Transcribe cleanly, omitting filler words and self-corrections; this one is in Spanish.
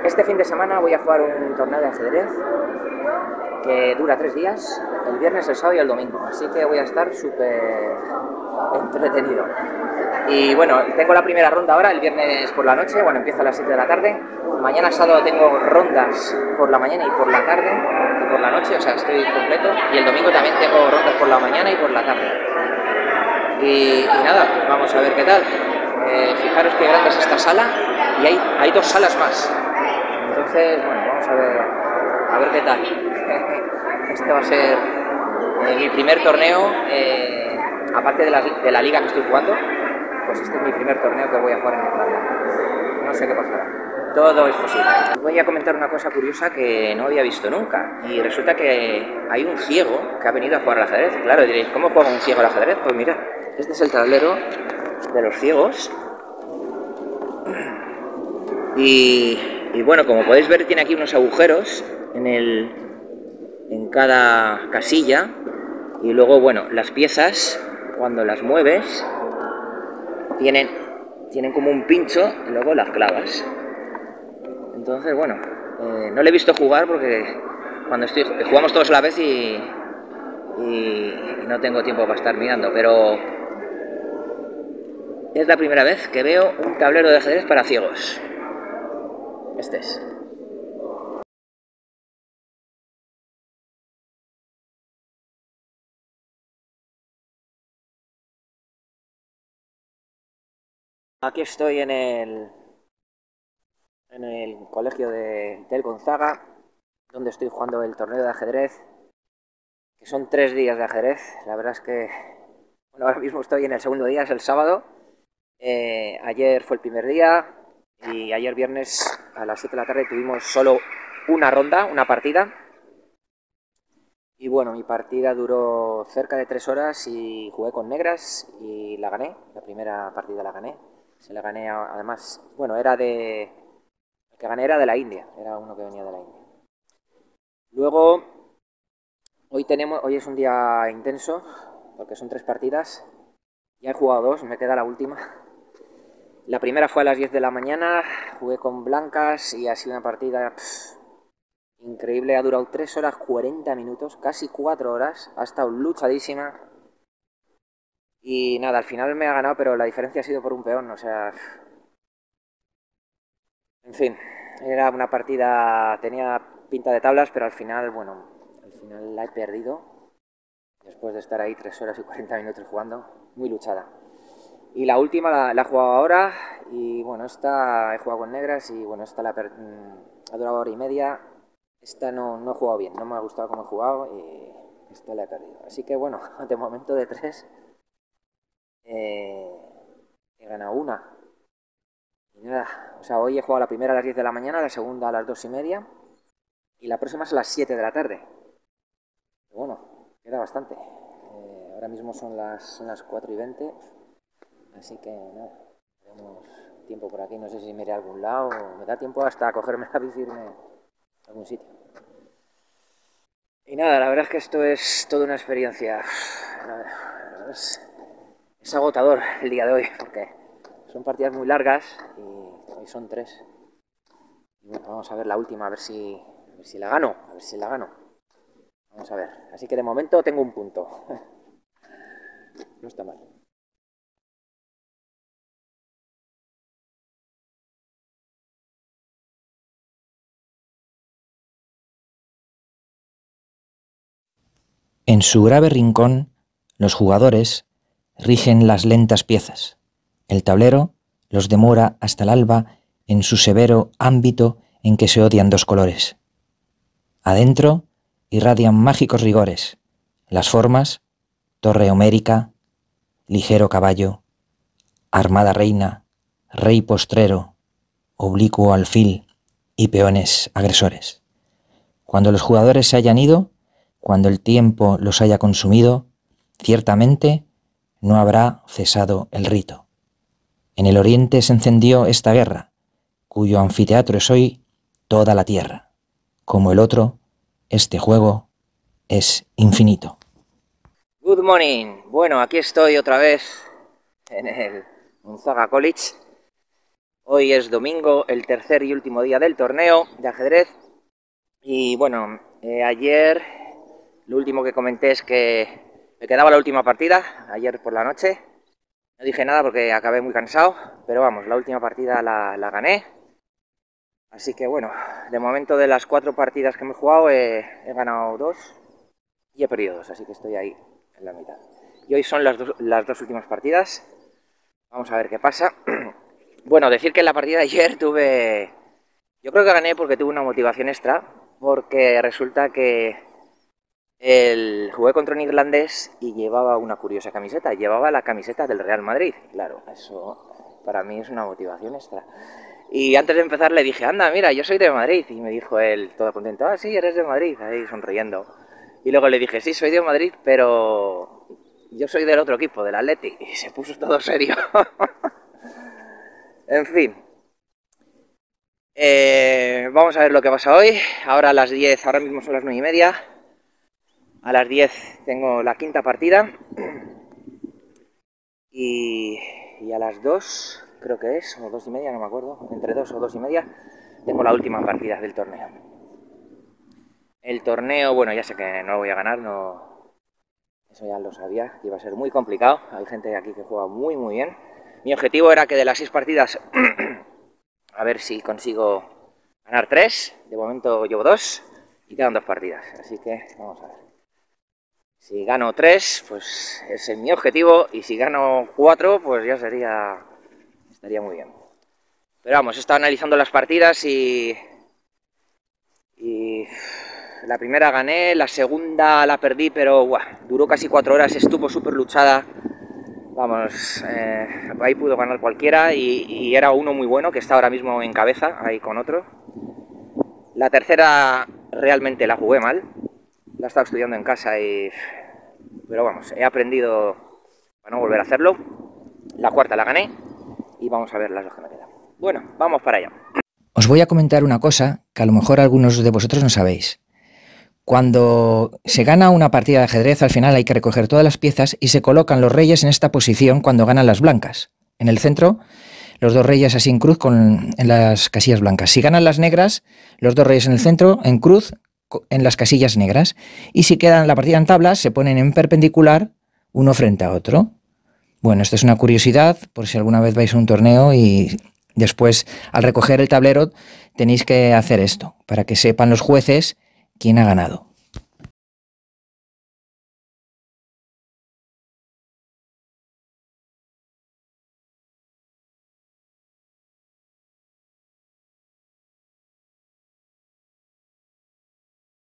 Este fin de semana voy a jugar un torneo de ajedrez que dura 3 días, el viernes, el sábado y el domingo, así que voy a estar súper entretenido. Y bueno, tengo la primera ronda ahora, el viernes por la noche, bueno, empieza a las 7 de la tarde. Mañana sábado tengo rondas por la mañana y por la tarde, y por la noche, o sea, estoy completo. Y el domingo también tengo rondas por la mañana y por la tarde. Y nada, vamos a ver qué tal. Fijaros qué grande es esta sala, y hay 2 salas más. Entonces, bueno, vamos a ver qué tal. Este va a ser mi primer torneo, aparte de la liga que estoy jugando, pues este es mi primer torneo que voy a jugar en Irlanda. No sé qué pasará. Todo es posible. Os voy a comentar una cosa curiosa que no había visto nunca. Y resulta que hay un ciego que ha venido a jugar al ajedrez. Claro, diréis, ¿cómo juega un ciego al ajedrez? Pues mirad, este es el tablero de los ciegos. Y bueno, como podéis ver, tiene aquí unos agujeros en cada casilla. Y luego, bueno, las piezas, cuando las mueves, tienen como un pincho y luego las clavas. Entonces, bueno, no le he visto jugar porque jugamos todos a la vez y no tengo tiempo para estar mirando, pero es la primera vez que veo un tablero de ajedrez para ciegos. Este es. Aquí estoy en el colegio del Gonzaga, donde estoy jugando el torneo de ajedrez, que son 3 días de ajedrez. La verdad es que, bueno, ahora mismo estoy en el segundo día, es el sábado. Ayer fue el primer día y ayer viernes a las 7 de la tarde tuvimos solo una ronda, una partida. Y bueno, mi partida duró cerca de 3 horas y jugué con negras y la gané. La primera partida la gané. Se la gané además, bueno, el que gané era de la India, era uno que venía de la India. Luego, hoy es un día intenso, porque son 3 partidas. Ya he jugado 2, me queda la última. La primera fue a las 10 de la mañana, jugué con blancas y ha sido una partida increíble. Ha durado 3 horas 40 minutos, casi 4 horas, ha estado luchadísima. Y nada, al final me ha ganado, pero la diferencia ha sido por un peón, o sea... En fin, era una partida, tenía pinta de tablas, pero al final, bueno, la he perdido. Después de estar ahí 3 horas y 40 minutos jugando, muy luchada. Y la última la he jugado ahora, y bueno, esta he jugado con negras, y bueno, esta ha durado hora y media. Esta no he jugado bien, no me ha gustado cómo he jugado, y esta la he perdido. Así que bueno, de momento de 3, he ganado una. Y nada, o sea, hoy he jugado la primera a las 10 de la mañana, la segunda a las 2:30, y la próxima es a las 7 de la tarde. Pero bueno, queda bastante. Ahora mismo son las 4:20, así que nada, tenemos tiempo por aquí. No sé si me iré a algún lado, me da tiempo hasta cogerme la bici y irme a algún sitio. Y nada, la verdad es que esto es toda una experiencia. Es agotador el día de hoy, porque son partidas muy largas y hoy son 3. Y bueno, vamos a ver la última, a ver si la gano, Vamos a ver. Así que de momento tengo un punto. No está mal. En su grave rincón, los jugadores rigen las lentas piezas. El tablero los demora hasta el alba en su severo ámbito en que se odian 2 colores. Adentro irradian mágicos rigores, las formas, torre homérica, ligero caballo, armada reina, rey postrero, oblicuo alfil y peones agresores. Cuando los jugadores se hayan ido, cuando el tiempo los haya consumido, ciertamente no habrá cesado el rito. En el oriente se encendió esta guerra, cuyo anfiteatro es hoy toda la tierra. Como el otro, este juego es infinito. Good morning. Bueno, aquí estoy otra vez en el Gonzaga College. Hoy es domingo, el tercer y último día del torneo de ajedrez. Y bueno, ayer lo último que comenté es que me quedaba la última partida, ayer por la noche. No dije nada porque acabé muy cansado, pero vamos, la última partida la gané. Así que bueno, de momento de las 4 partidas que me he jugado he ganado 2 y he perdido 2, así que estoy ahí en la mitad. Y hoy son las dos últimas partidas. Vamos a ver qué pasa. Bueno, decir que en la partida de ayer yo creo que gané porque tuve una motivación extra, porque resulta que jugué contra un irlandés y llevaba una curiosa camiseta, llevaba la camiseta del Real Madrid. Claro, eso para mí es una motivación extra. Y antes de empezar le dije, anda, mira, yo soy de Madrid. Y me dijo él, todo contento, ah, sí, eres de Madrid, ahí sonriendo. Y luego le dije, sí, soy de Madrid, pero yo soy del otro equipo, del Atleti. Y se puso todo serio. En fin. Vamos a ver lo que pasa hoy. Ahora a las 10, ahora mismo son las 9:30. A las 10 tengo la quinta partida. Y a las 2, creo que es, o 2:30, no me acuerdo. Entre 2 o 2:30, tengo la última partida del torneo. El torneo, bueno, ya sé que no lo voy a ganar, no, eso ya lo sabía, que iba a ser muy complicado. Hay gente aquí que juega muy, muy bien. Mi objetivo era que de las 6 partidas, a ver si consigo ganar 3. De momento llevo 2 y quedan 2 partidas. Así que vamos a ver. Si gano 3, pues ese es mi objetivo. Y si gano 4, pues ya estaría muy bien. Pero vamos, he estado analizando las partidas y la primera gané, la segunda la perdí, pero duró casi 4 horas, estuvo súper luchada. Vamos, ahí pudo ganar cualquiera y era uno muy bueno que está ahora mismo en cabeza, ahí con otro. La tercera realmente la jugué mal, la he estado estudiando en casa pero vamos, he aprendido a no volver a hacerlo. La cuarta la gané y vamos a ver las 2 que me quedan. Bueno, vamos para allá. Os voy a comentar una cosa que a lo mejor algunos de vosotros no sabéis. Cuando se gana una partida de ajedrez, al final hay que recoger todas las piezas y se colocan los reyes en esta posición cuando ganan las blancas. En el centro, los 2 reyes así en cruz en las casillas blancas. Si ganan las negras, los 2 reyes en el centro, en cruz, en las casillas negras. Y si quedan la partida en tablas, se ponen en perpendicular uno frente a otro. Bueno, esto es una curiosidad por si alguna vez vais a un torneo y después, al recoger el tablero, tenéis que hacer esto, para que sepan los jueces quién ha ganado.